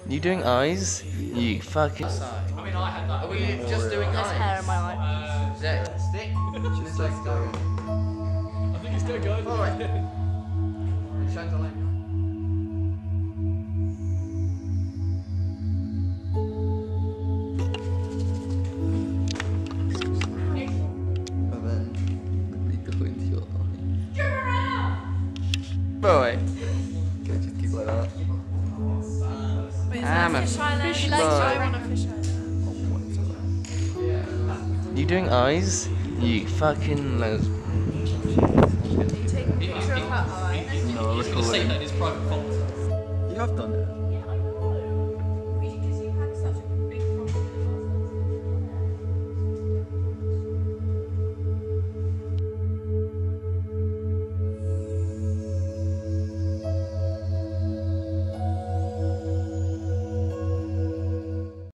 You doing eyes? You fucking. I mean, I had that. Are we just doing There's hair in my eye. Is that a stick? Just like going. I think it's still going. Alright. Shines a light. And then we go into your eye. Boy. Okay, just keep like that. I'm a fish boy. You doing eyes? You fucking lesbian. No, let's He's call gonna say it. that in his private folder. You have done it.